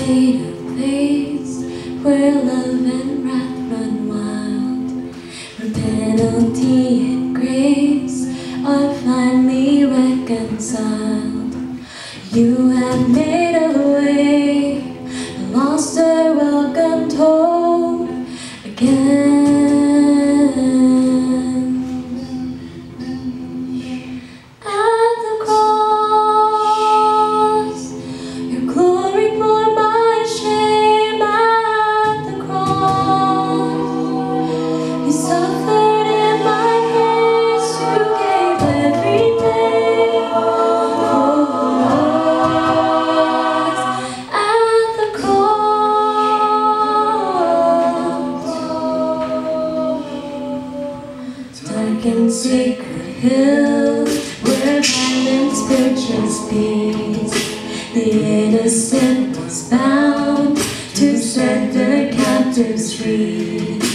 fade a place where love and wrath run wild, where penalty and grace are finally reconciled. You have made a way, the lost are welcomed home again. At the cross, your glory bore my shame. At the cross, you suffered in my place. You gave everything for us. At the cross, dark and sacred hill where violence purchased peace, the innocent was bound to set the captives free.